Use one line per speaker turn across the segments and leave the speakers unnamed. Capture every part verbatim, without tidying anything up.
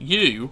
you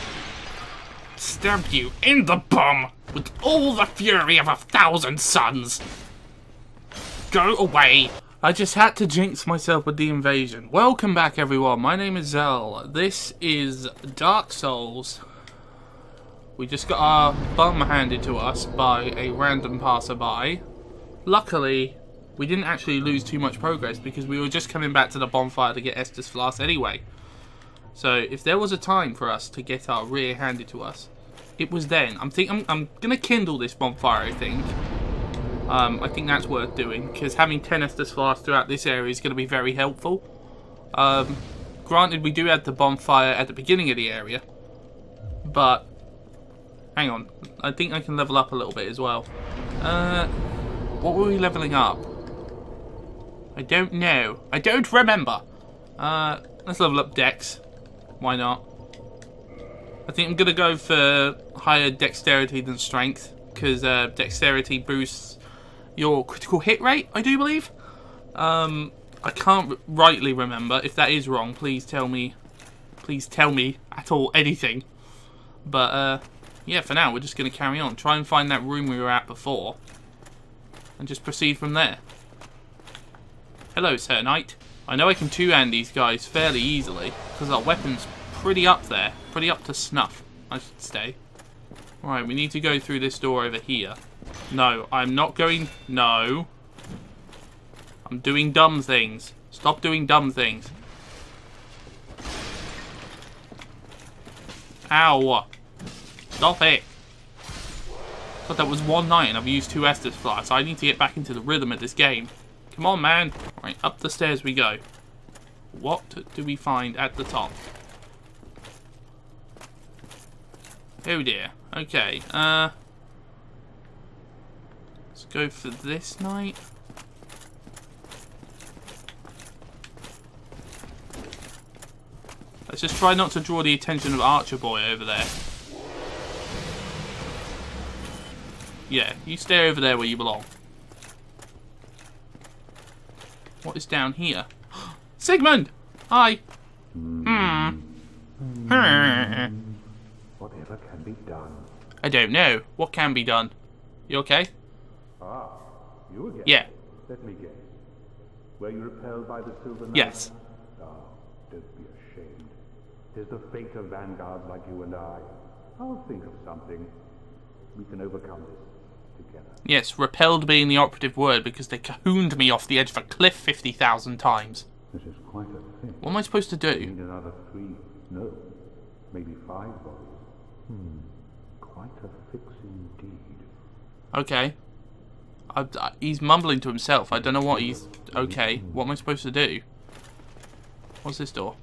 stab you in the bum with all the fury of a thousand suns. Go away. I just had to jinx myself with the invasion. Welcome back, everyone. My name is Zell. This is Dark Souls. We just got our bum handed to us by a random passerby. Luckily, we didn't actually lose too much progress because we were just coming back to the bonfire to get Estus Flask anyway. So if there was a time for us to get our rear handed to us, it was then. I'm think I'm, I'm gonna kindle this bonfire. I think. Um, I think that's worth doing because having ten Estus Flasks throughout this area is going to be very helpful. Um, granted, we do have the bonfire at the beginning of the area, but hang on, I think I can level up a little bit as well. Uh, what were we leveling up? I don't know. I don't remember. Uh, let's level up Dex. Why not? I think I'm going to go for higher dexterity than strength, because uh, dexterity boosts your critical hit rate, I do believe. Um, I can't rightly remember. If that is wrong, please tell me. Please tell me at all anything. But, uh, yeah, for now, we're just going to carry on. Try and find that room we were at before. And just proceed from there. Hello, Sir Knight. I know I can two-hand these guys fairly easily, because our weapon's pretty up there. Pretty up to snuff, I should say. Right, we need to go through this door over here. No, I'm not going... No. I'm doing dumb things. Stop doing dumb things. Ow. Stop it. God, that was one night and I've used two Estus Flasks. I need to get back into the rhythm of this game. Come on, man. Right, up the stairs we go. What do we find at the top? Oh dear. Okay, uh... let's go for this night. Let's just try not to draw the attention of Archer Boy over there. Yeah, you stay over there where you belong. What is down here? Sigmund! Hi! Hmm. Hmm.
Whatever can be done.
I don't know. What can be done? You okay?
Ah, you again?
Yeah.
Let me guess. Were you repelled by the Silver Knight?
Yes.
Ah, don't be ashamed. Tis the fate of vanguards like you and I. I'll think of something. We can overcome this together.
Yes, repelled being the operative word because they cahooned me off the edge of a cliff fifty thousand times.
This is quite a thing.
What am I supposed to
We
do?
need another three, no, maybe five bodies. Hmm, quite a fix indeed.
Okay. I, I, he's mumbling to himself. I don't know what he's... Okay, what am I supposed to do? What's this door?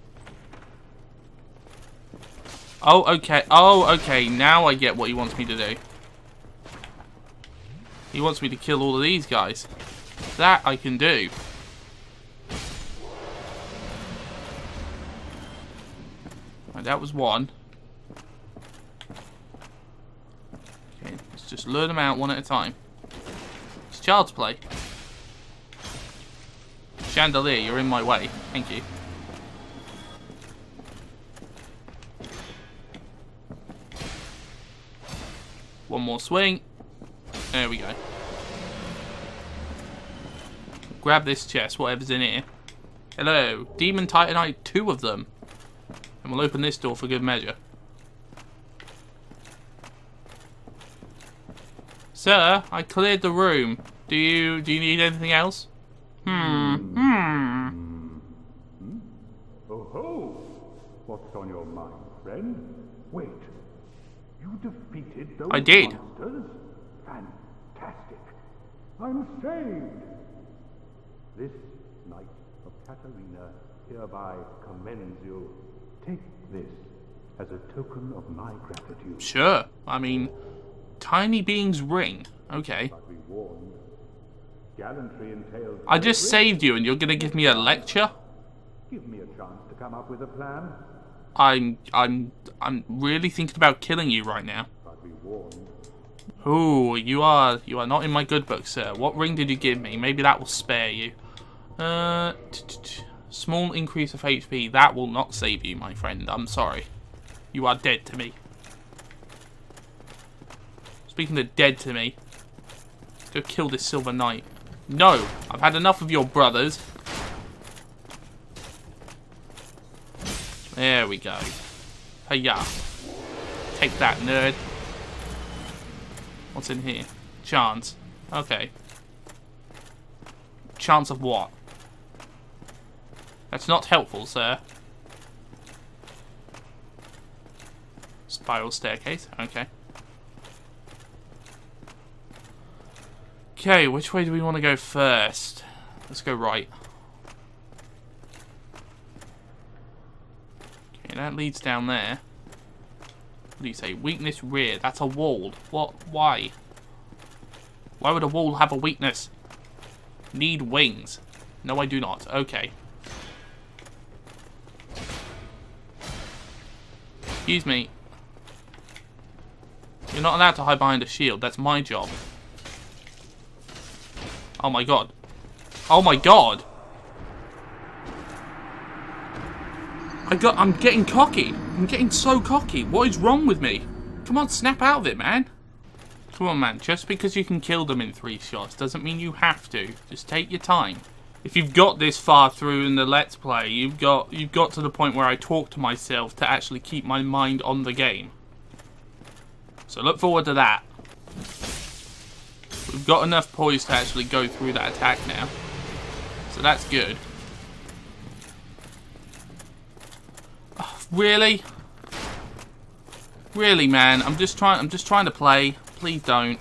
Oh, okay. Oh, okay. Now I get what he wants me to do. He wants me to kill all of these guys. That I can do. Right, that was one. Okay, let's just lure them out one at a time. It's child's play. Chandelier, you're in my way. Thank you. One more swing. There we go. Grab this chest, whatever's in here. Hello. Demon Titanite, two of them. And we'll open this door for good measure. Sir, I cleared the room. Do you do you need anything else? Hmm. Hmm.
Hmm? Oh ho! What's on your mind, friend? Wait. You defeated those
I did.
monsters? Fantastic. I'm saved. This Knight of Katarina hereby commends you. Take this as a token of my gratitude.
Sure. I mean, tiny beings ring. Okay.
But be warned, gallantry entails...
I just saved you and you're going to give me a lecture?
Give me a chance to come up with a plan.
I'm I'm I'm really thinking about killing you right now.
But be warned.
Ooh, you are you are not in my good book, sir. What ring did you give me? Maybe that will spare you. Uh, t -t -t small increase of H P. That will not save you, my friend. I'm sorry. You are dead to me. Speaking of dead to me, go kill this Silver Knight. No, I've had enough of your brothers. There we go. Hiya. Take that, nerd. What's in here? Chance. Okay. Chance of what? That's not helpful, sir. Spiral staircase. Okay. Okay, which way do we want to go first? Let's go right. Okay, that leads down there. What do you say? Weakness rear. That's a wall. What? Why? Why would a wall have a weakness? Need wings. No, I do not. Okay. Excuse me. You're not allowed to hide behind a shield. That's my job. Oh my god. Oh my god. I got I'm getting cocky. I'm getting so cocky. What is wrong with me? Come on, snap out of it, man. Come on, man. Just because you can kill them in three shots doesn't mean you have to. Just take your time. If you've got this far through in the Let's Play, you've got you've got to the point where I talk to myself to actually keep my mind on the game. So look forward to that. We've got enough poise to actually go through that attack now. So that's good. Oh, really? Really, man? I'm just trying I'm just trying to play. Please don't.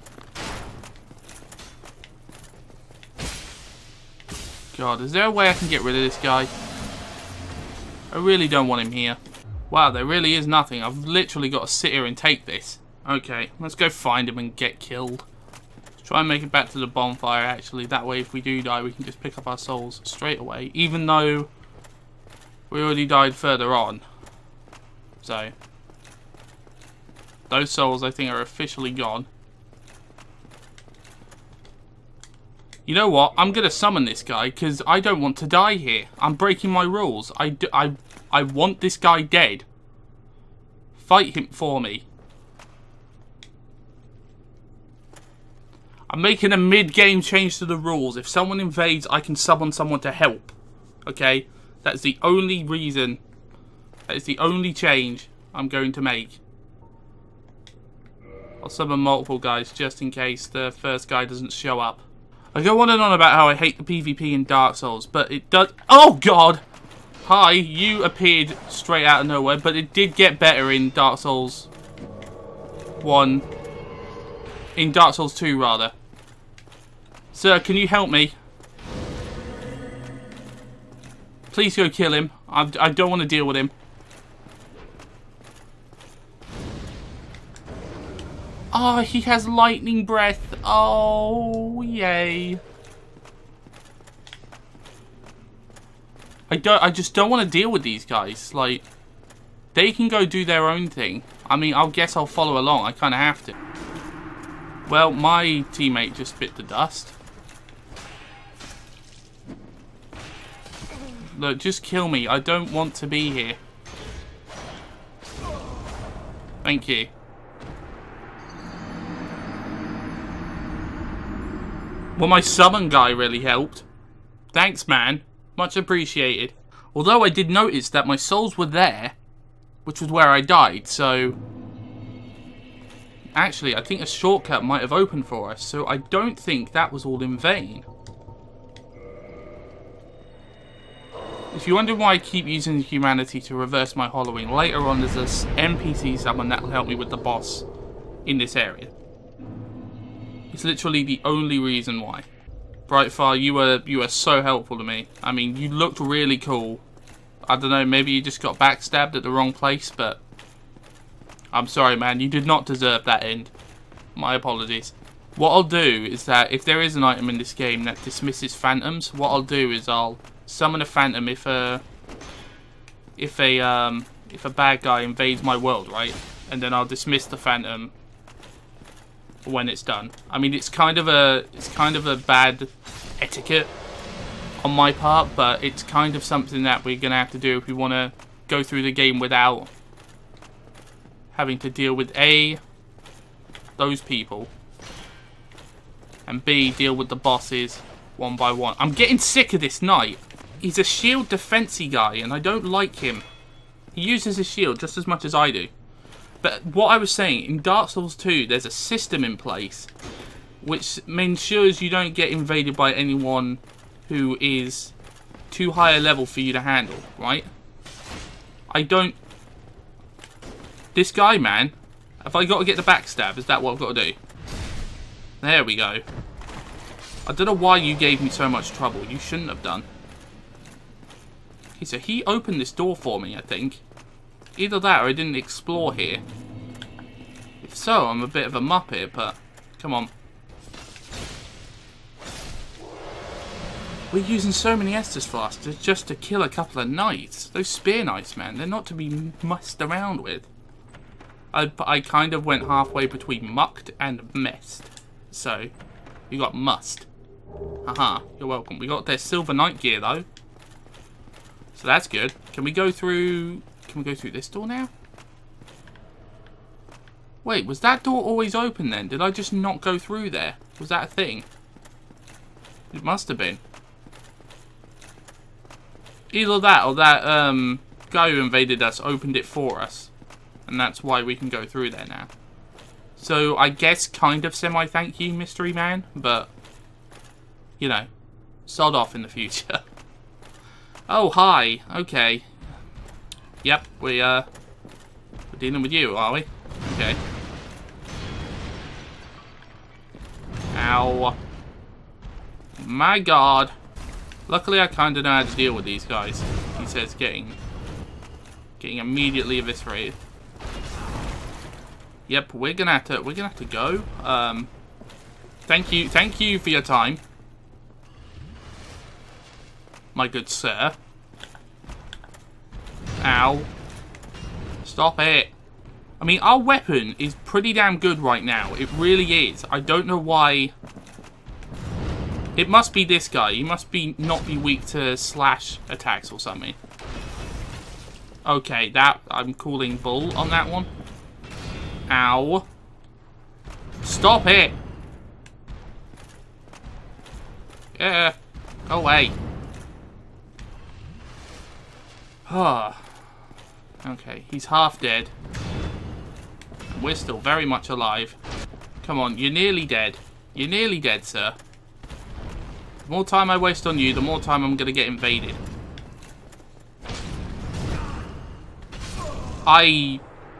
God, is there a way I can get rid of this guy? I really don't want him here. Wow, there really is nothing. I've literally got to sit here and take this. Okay, let's go find him and get killed. Try and make it back to the bonfire, actually. That way, if we do die, we can just pick up our souls straight away. Even though we already died further on. So, those souls, I think, are officially gone. You know what? I'm going to summon this guy, because I don't want to die here. I'm breaking my rules. I, do, I, I want this guy dead. Fight him for me. I'm making a mid-game change to the rules. If someone invades, I can summon someone to help. Okay? That's the only reason. That is the only change I'm going to make. I'll summon multiple guys just in case the first guy doesn't show up. I go on and on about how I hate the PvP in Dark Souls, but it does... Oh, God! Hi, you appeared straight out of nowhere, but it did get better in Dark Souls one. In Dark Souls two, rather. Sir, can you help me? Please go kill him. I, I don't want to deal with him. Oh, he has lightning breath. Oh, yay. I don't. I just don't want to deal with these guys. Like, they can go do their own thing. I mean, I guess I'll follow along. I kind of have to. Well, my teammate just bit the dust. Look, just kill me. I don't want to be here. Thank you. Well, my summon guy really helped. Thanks, man. Much appreciated. Although I did notice that my souls were there, which was where I died, so... Actually, I think a shortcut might have opened for us, so I don't think that was all in vain. If you're wondering why I keep using humanity to reverse my hollowing, later on there's this N P C summon that will help me with the boss in this area. It's literally the only reason why. Brightfire, you were you were so helpful to me. I mean, you looked really cool. I don't know, maybe you just got backstabbed at the wrong place, but I'm sorry, man. You did not deserve that end. My apologies. What I'll do is that if there is an item in this game that dismisses phantoms, what I'll do is I'll summon a phantom if a if a um if a bad guy invades my world, right? And then I'll dismiss the phantom when it's done. I mean, it's kind of a it's kind of a bad etiquette on my part, but it's kind of something that we're gonna have to do if we want to go through the game without having to deal with A, those people, and B, deal with the bosses one by one. I'm getting sick of this knight. He's a shield defensey guy, and I don't like him. He uses his shield just as much as I do. But what I was saying, in Dark Souls two, there's a system in place which ensures you don't get invaded by anyone who is too high a level for you to handle, right? I don't... This guy, man, have I got to get the backstab? Is that what I've got to do? There we go. I don't know why you gave me so much trouble. You shouldn't have done. Okay, so he opened this door for me, I think. Either that or I didn't explore here. If so, I'm a bit of a muppet, but... Come on. We're using so many Estus flasks just to kill a couple of knights. Those spear knights, man, they're not to be messed around with. I, I kind of went halfway between mucked and messed. So, you got must. Haha, you're welcome. We got their silver knight gear, though. So that's good. Can we go through... Can we go through this door now? Wait, was that door always open then? Did I just not go through there? Was that a thing? It must have been. Either that or that um, guy who invaded us opened it for us. And that's why we can go through there now. So I guess kind of semi-thank you, mystery man. But, you know, sod off in the future. Oh, hi. Okay. Yep, we, uh, we're dealing with you, are we? Okay. Ow. My god. Luckily, I kind of know how to deal with these guys. He says getting, getting immediately eviscerated. Yep, we're gonna have to, we're gonna have to go. Um, thank you, thank you for your time, my good sir. Ow. Stop it. I mean, our weapon is pretty damn good right now. It really is. I don't know why. It must be this guy. He must be not be weak to slash attacks or something. Okay, that I'm calling bull on that one. Ow. Stop it. Yeah. Go away. Ah. Okay, he's half dead. We're still very much alive. Come on, you're nearly dead. You're nearly dead, sir. The more time I waste on you, the more time I'm going to get invaded. I...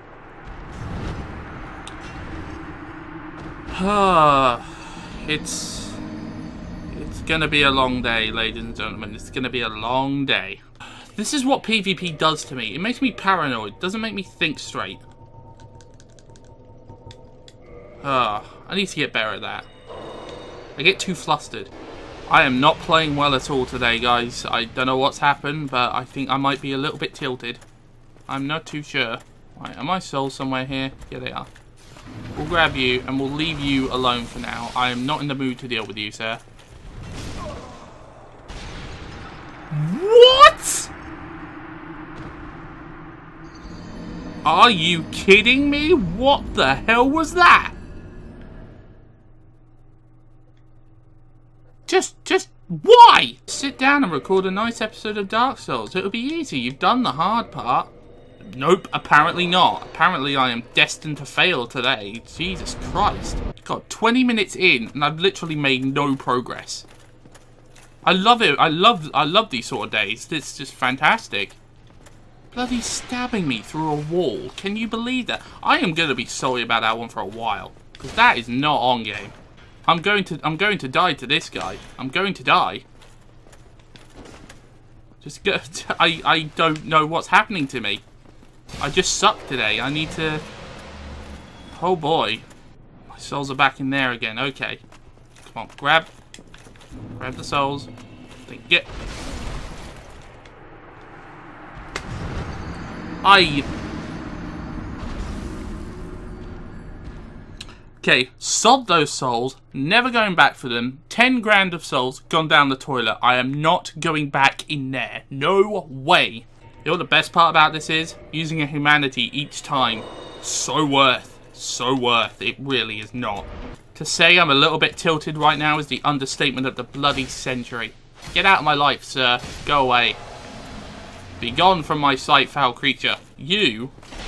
it's... It's going to be a long day, ladies and gentlemen. It's going to be a long day. This is what PvP does to me. It makes me paranoid. It doesn't make me think straight. Ah, I need to get better at that. I get too flustered. I am not playing well at all today, guys. I don't know what's happened, but I think I might be a little bit tilted. I'm not too sure. Right, are my souls somewhere here? Yeah, they are. We'll grab you, and we'll leave you alone for now. I am not in the mood to deal with you, sir. What? Are you kidding me? What the hell was that? Just, just, why? Sit down and record a nice episode of Dark Souls. It'll be easy. You've done the hard part. Nope, apparently not. Apparently I am destined to fail today. Jesus Christ. God, twenty minutes in and I've literally made no progress. I love it. I love, I love these sort of days. It's just fantastic. Bloody stabbing me through a wall. Can you believe that? I am going to be sorry about that one for a while. Because that is not on game. I'm going to I'm going to die to this guy. I'm going to die. Just go I I don't know what's happening to me. I just suck today. I need to Oh boy. My souls are back in there again. Okay. Come on, grab. Grab the souls. Then get I Okay, sod those souls, never going back for them. Ten grand of souls gone down the toilet. I am not going back in there. No way. You know what the best part about this is? Using a humanity each time So worth. So worth. It really is not. To say I'm a little bit tilted right now is the understatement of the bloody century. Get out of my life, sir. Go away. Be gone from my sight, foul creature. You...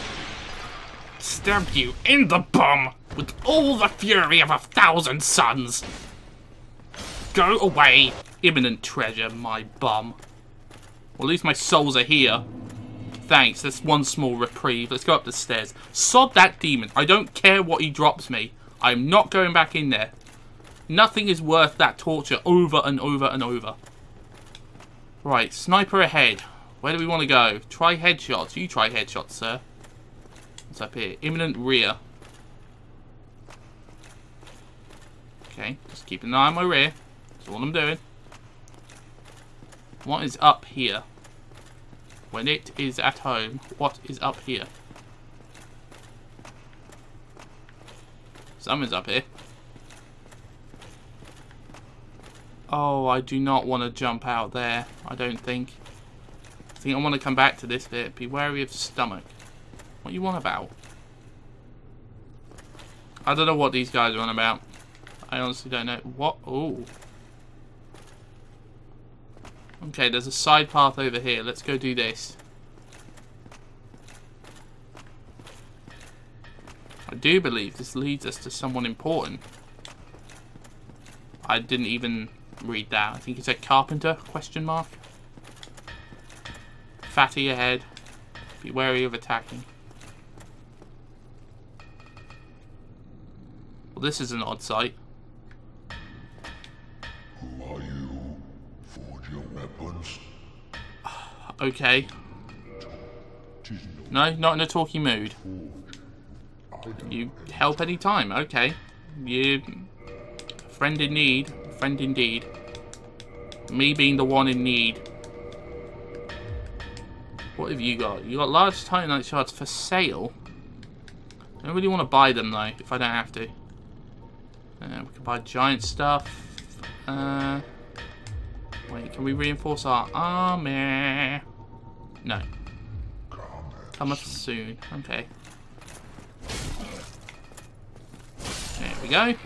stab you in the bum with all the fury of a thousand suns. Go away, imminent treasure, my bum. Well, at least my souls are here. Thanks, that's one small reprieve. Let's go up the stairs. Sod that demon. I don't care what he drops me. I'm not going back in there. Nothing is worth that torture over and over and over. Right, sniper ahead. Where do we want to go? Try headshots. You try headshots, sir. What's up here? Imminent rear. Okay, just keep an eye on my rear. That's all I'm doing. What is up here? When it is at home, what is up here? Something's up here. Oh, I do not want to jump out there. I don't think. I think I want to come back to this bit. Be wary of stomach. What you want about? I don't know what these guys are on about. I honestly don't know. What? Oh. Okay, there's a side path over here. Let's go do this. I do believe this leads us to someone important. I didn't even read that. I think it said carpenter, question mark. Fatty ahead. Be wary of attacking. Well, this is an odd sight.
Who are you? Forge your weapons.
Okay. No, not in a talky mood. You help any time. Okay. You... friend in need. Friend indeed. Me being the one in need. What have you got? You got large titanite shards for sale. I don't really want to buy them though, if I don't have to. Uh, we can buy giant stuff. Uh, wait, can we reinforce our armor? No. Cometh soon. Okay. There we go.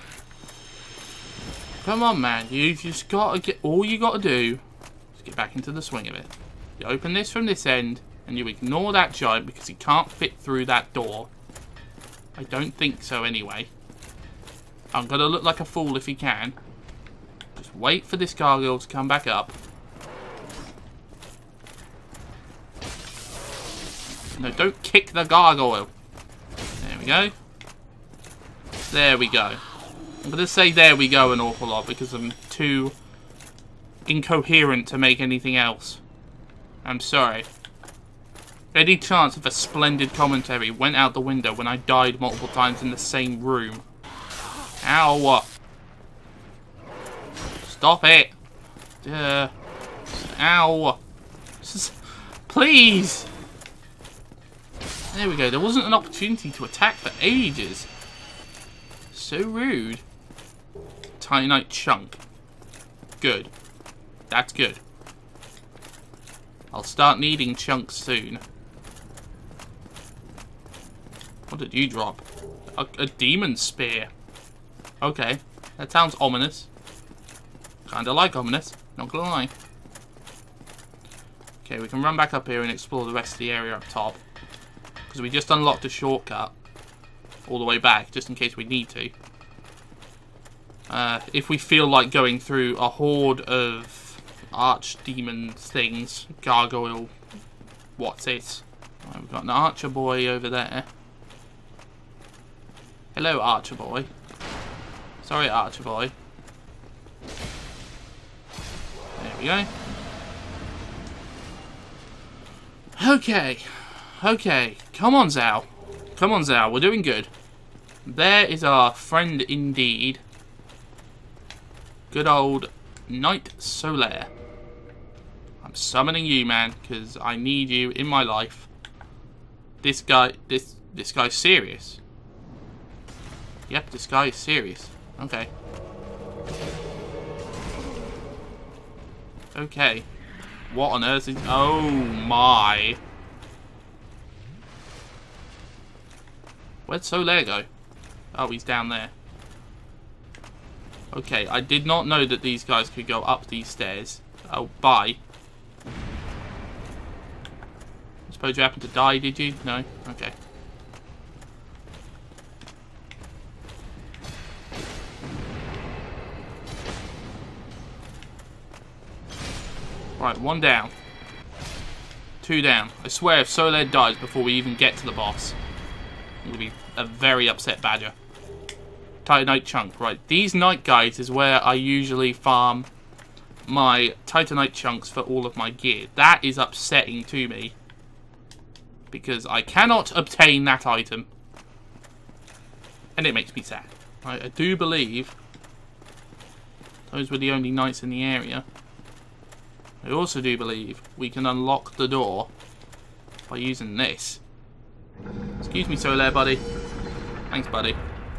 Come on, man. You've just got to get... all you got to do is get back into the swing of it. You open this from this end, and you ignore that giant because he can't fit through that door. I don't think so anyway. I'm going to look like a fool if he can. Just wait for this gargoyle to come back up. No, don't kick the gargoyle. There we go. There we go. I'm going to say there we go an awful lot because I'm too incoherent to make anything else. I'm sorry. Any chance of a splendid commentary went out the window when I died multiple times in the same room. Ow! Stop it! Uh, ow! Just, please! There we go. There wasn't an opportunity to attack for ages. So rude. Titanite chunk. Good. That's good. I'll start needing chunks soon. What did you drop? A, a demon spear. Okay. That sounds ominous. Kinda like ominous. Not gonna lie. Okay, we can run back up here and explore the rest of the area up top. Because we just unlocked a shortcut. All the way back, just in case we need to. Uh, if we feel like going through a horde of archdemon things, gargoyle, what's it? Right, we've got an archer boy over there. Hello, archer boy. Sorry, archer boy. There we go. Okay. Okay. Come on, Zhao. Come on, Zhao. We're doing good. There is our friend indeed. Good old Knight Solaire. I'm summoning you, man, because I need you in my life. This guy, this, this guy's serious. Yep, this guy is serious. Okay. Okay. What on earth is... oh, my. Where'd Solaire go? Oh, he's down there. Okay, I did not know that these guys could go up these stairs. Oh, bye. I suppose you happened to die, did you? No? Okay. Right, one down. Two down. I swear if Solaire dies before we even get to the boss, I'm going to be a very upset badger. Titanite chunk. Right, these night guides is where I usually farm my Titanite chunks for all of my gear. That is upsetting to me, because I cannot obtain that item. And it makes me sad. Right, I do believe those were the only knights in the area. I also do believe we can unlock the door by using this. Excuse me, Solaire, buddy. Thanks, buddy.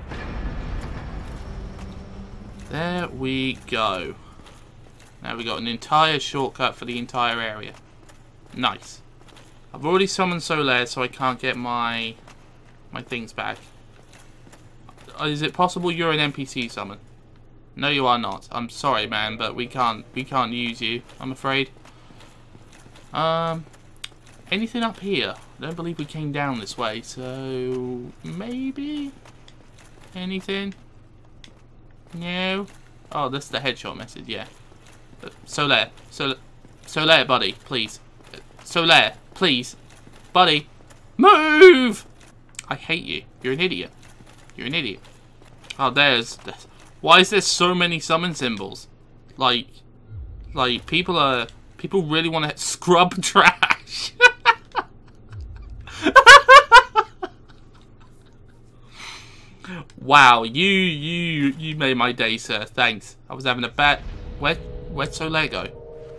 There we go. Now we got an entire shortcut for the entire area. Nice. I've already summoned Solaire, so I can't get my my things back. Is it possible you're an N P C summon? No, you are not. I'm sorry, man, but we can't we can't use you, I'm afraid. Um, anything up here? I don't believe we came down this way, so maybe anything? No. Oh, that's the headshot message. Yeah. Uh, Solaire, Sol Solaire, buddy, please. Uh, Solaire, please, buddy, move! I hate you. You're an idiot. You're an idiot. Oh, there's. there's Why is there so many summon symbols? Like, like people are people really want to scrub trash. Wow, you you you made my day, sir. Thanks. I was having a bad. Where where'd Solaire go?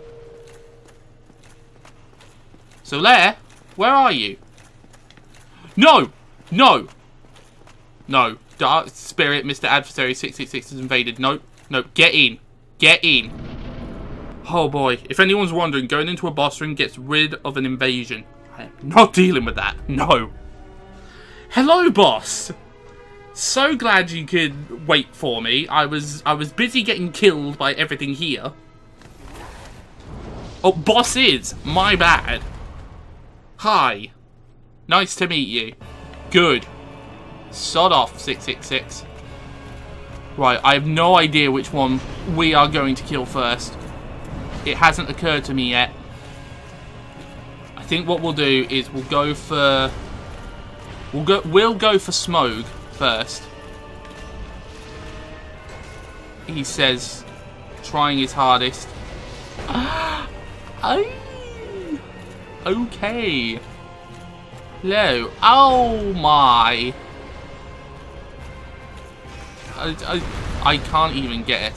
Solaire, where are you? No, no, no. Dark Spirit, Mister Adversary six six six has invaded. Nope, nope. Get in. Get in. Oh boy. If anyone's wondering, going into a boss room gets rid of an invasion. I am not dealing with that. No. Hello, boss. So glad you could wait for me. I was I was busy getting killed by everything here. Oh, bosses. My bad. Hi. Nice to meet you. Good. Sod off, six six six. Right, I have no idea which one we are going to kill first. It hasn't occurred to me yet. I think what we'll do is we'll go for... We'll go, we'll go for Smoke first. He says, trying his hardest. Oh, okay. Hello. Oh my. I, I, I can't even get it.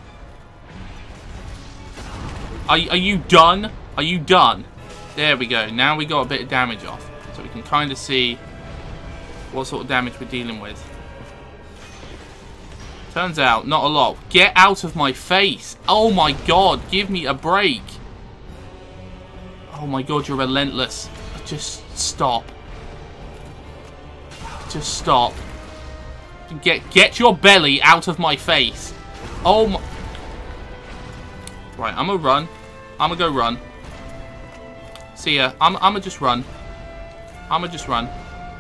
Are, are you done? Are you done? There we go. Now we got a bit of damage off. So we can kind of see what sort of damage we're dealing with. Turns out, not a lot. Get out of my face. Oh my god, give me a break. Oh my god, you're relentless. Just stop. Just stop. Get get your belly out of my face. Oh my... Right, I'm gonna run. I'm gonna go run. See ya. I'm, I'm gonna just run. I'm gonna just run.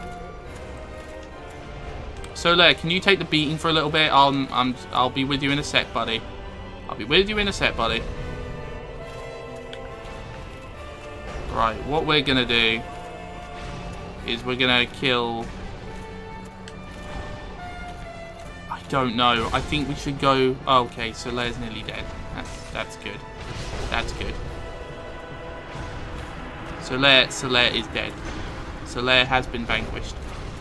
Solaire, can you take the beating for a little bit? I'll, I'm, I'll be with you in a sec, buddy. I'll be with you in a sec, buddy. Right, what we're gonna do is we're gonna kill... I don't know. I think we should go... Oh, okay, Solaire's nearly dead. That's, that's good. That's good. Solaire, Solaire is dead. Solaire has been vanquished.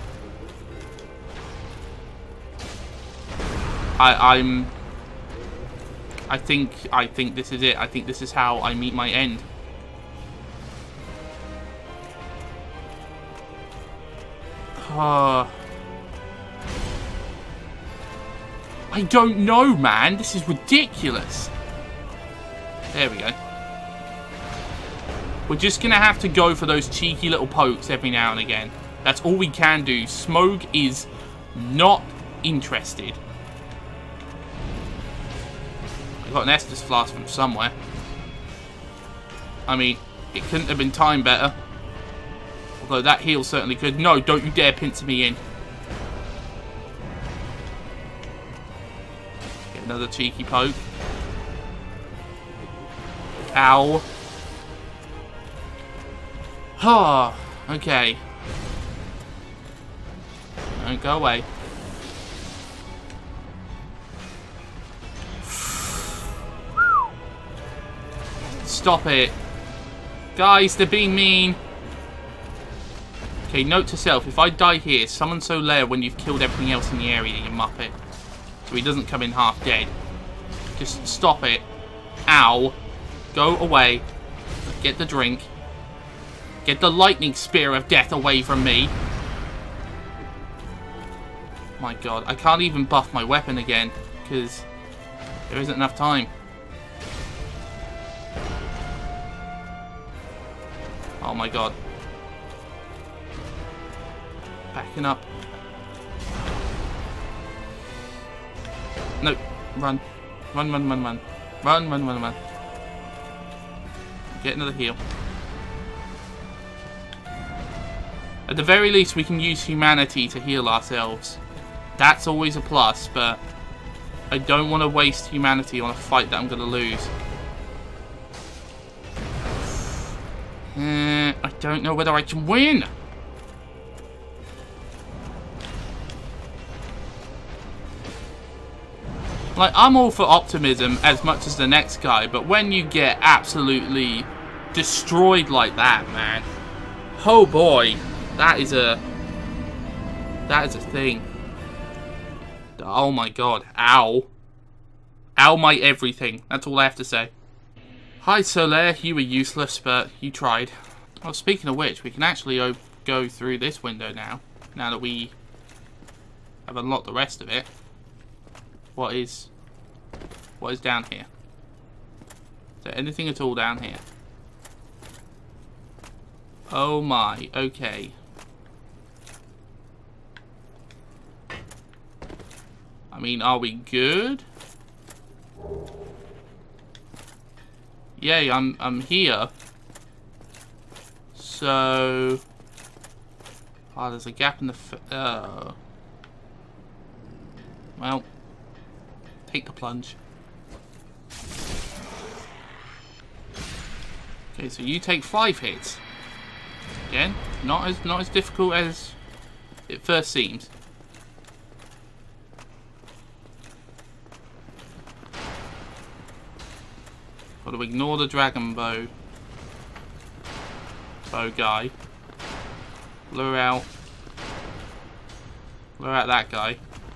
I, I'm... I think, I think this is it. I think this is how I meet my end. Uh, I don't know, man. This is ridiculous. There we go. We're just going to have to go for those cheeky little pokes every now and again. That's all we can do. Smoke is not interested. I got an Estus Flask from somewhere. I mean, it couldn't have been timed better. Although that heal certainly could. No, don't you dare pincer me in. Get another cheeky poke. Ow. Oh, okay. Don't go away. Stop it. Guys, they're being mean. Okay, note to self. If I die here, summon Solaire when you've killed everything else in the area, you muppet. So he doesn't come in half dead. Just stop it. Ow. Go away. Get the drink. Get the lightning spear of death away from me. My god, I can't even buff my weapon again because there isn't enough time. Oh my god. Backing up. No, run. Run, run, run, run. Run, run, run, run. Get another heal. At the very least, we can use humanity to heal ourselves. That's always a plus, but I don't want to waste humanity on a fight that I'm going to lose. Uh, I don't know whether I can win. Like, I'm all for optimism as much as the next guy, but when you get absolutely destroyed like that, man. Oh boy. That is a... That is a thing. Oh my god. Ow. Ow my everything. That's all I have to say. Hi Solaire, you were useless, but you tried. Well, speaking of which, we can actually go through this window now. Now that we have unlocked the rest of it. What is... What is down here? Is there anything at all down here? Oh my, okay. I mean, are we good? Yay, I'm I'm here. So, oh, there's a gap in the. F oh. Well, take the plunge. Okay, so you take five hits. Again, not as not as difficult as it first seems. Got to ignore the dragon bow bow guy. Lure out. Lure out that guy.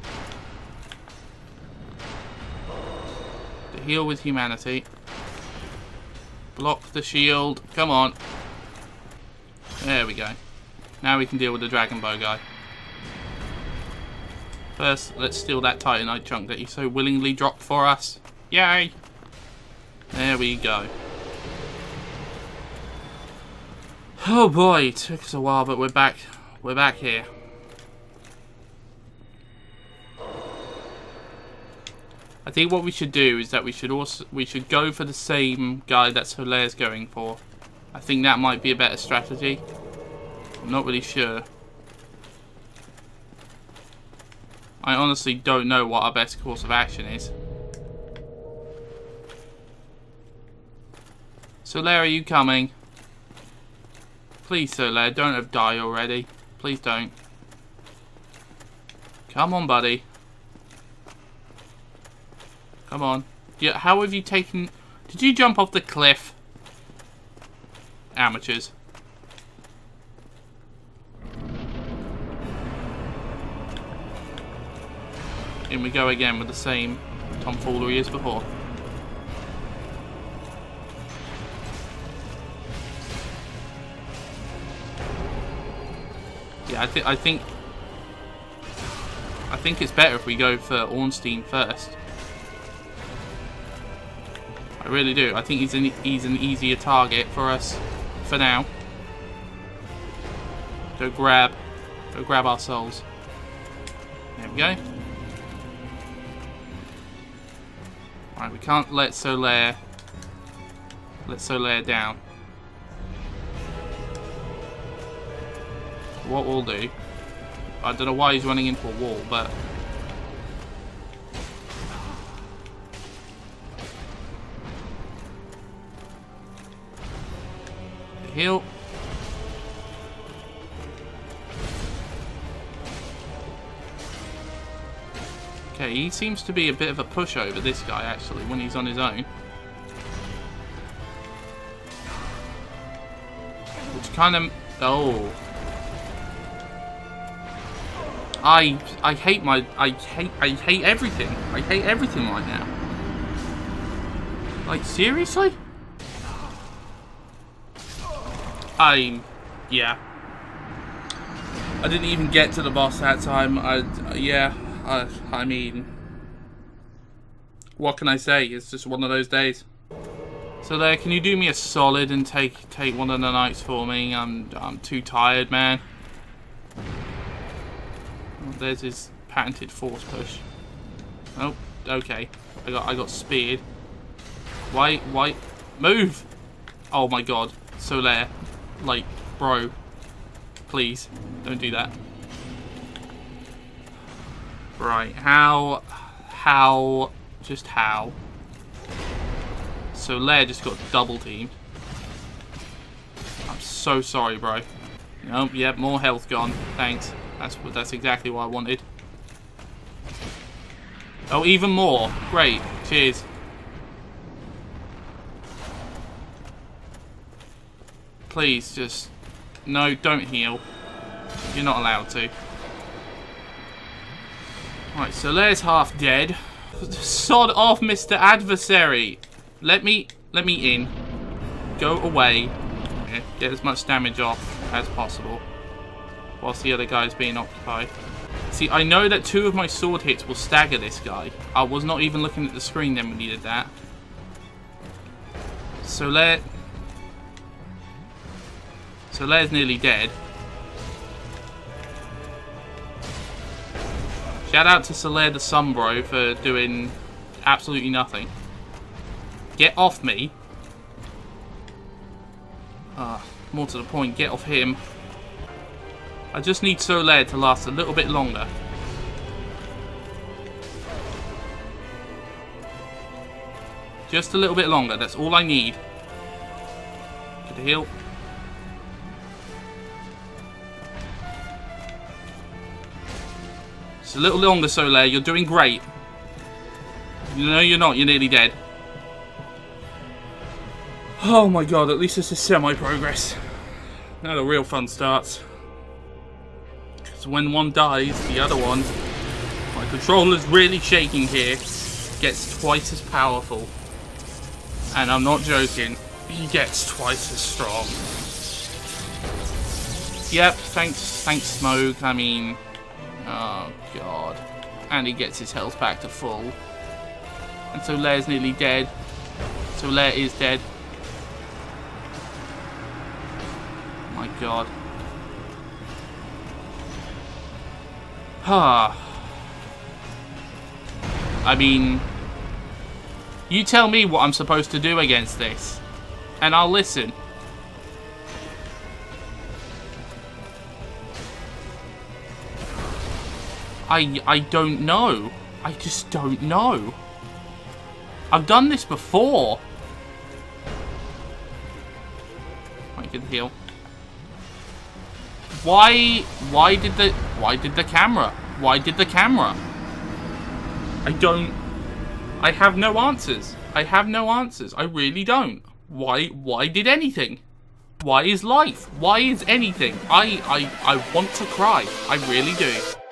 To heal with humanity. Block the shield. Come on. There we go. Now we can deal with the dragon bow guy. First, let's steal that titanite chunk that you so willingly dropped for us. Yay! There we go. Oh boy, it took us a while, but we're back. We're back here. I think what we should do is that we should also we should go for the same guy that Solaire's going for. I think that might be a better strategy. I'm not really sure. I honestly don't know what our best course of action is. Solaire, are you coming? Please, Solaire, don't have die already. Please don't. Come on, buddy. Come on. Yeah, how have you taken... Did you jump off the cliff? Amateurs. In we go again with the same tomfoolery as before. Yeah, I think I think I think it's better if we go for Ornstein first. I really do. I think he's an he's an easier target for us for now. Go grab Go grab our souls. There we go. Right, we can't let Solaire... Let Solaire down. What we'll do... I don't know why he's running into a wall, but... Heal. Okay, he seems to be a bit of a pushover, this guy, actually, when he's on his own. Which kind of... Oh. I I hate my... I hate, I hate everything. I hate everything right now. Like, seriously? I... Yeah. I didn't even get to the boss that time. I... Yeah. I, I mean... What can I say? It's just one of those days. So there, can you do me a solid and take take one of the knights for me? I'm I'm too tired, man. Oh, there's his patented force push. Oh, okay. I got I got speared. Why why move? Oh my god. Solaire. Like, bro. Please, don't do that. Right, how how just how? Solaire just got double teamed. I'm so sorry, bro. Nope, yep, more health gone. Thanks. That's that's exactly what I wanted. Oh, even more. Great. Cheers. Please, just... No, don't heal. You're not allowed to. Right, Solaire's half dead. Sod off, Mister Adversary. Let me... Let me in. Go away. Yeah, get as much damage off as possible. Whilst the other guy's being occupied. See, I know that two of my sword hits will stagger this guy. I was not even looking at the screen then when he did that. Solaire... Solaire's nearly dead. Shout out to Solaire the Sunbro for doing absolutely nothing. Get off me. Ah, more to the point, get off him. I just need Solaire to last a little bit longer. Just a little bit longer, that's all I need. Get a heal. Just a little longer, Solaire, you're doing great. No, you're not, you're nearly dead. Oh my god, at least this is semi-progress. Now the real fun starts. Because when one dies, the other one, my controller's really shaking here, gets twice as powerful. And I'm not joking, he gets twice as strong. Yep, thanks, thanks Smoke, I mean... Oh god. And he gets his health back to full. And Solaire's nearly dead. Solaire is dead. My god. Ah. I mean, you tell me what I'm supposed to do against this, and I'll listen. I I don't know. I just don't know. I've done this before. I can heal. Why why did the why did the camera? Why did the camera? I don't I have no answers. I have no answers. I really don't. Why why did anything? Why is life? Why is anything? I I I want to cry. I really do.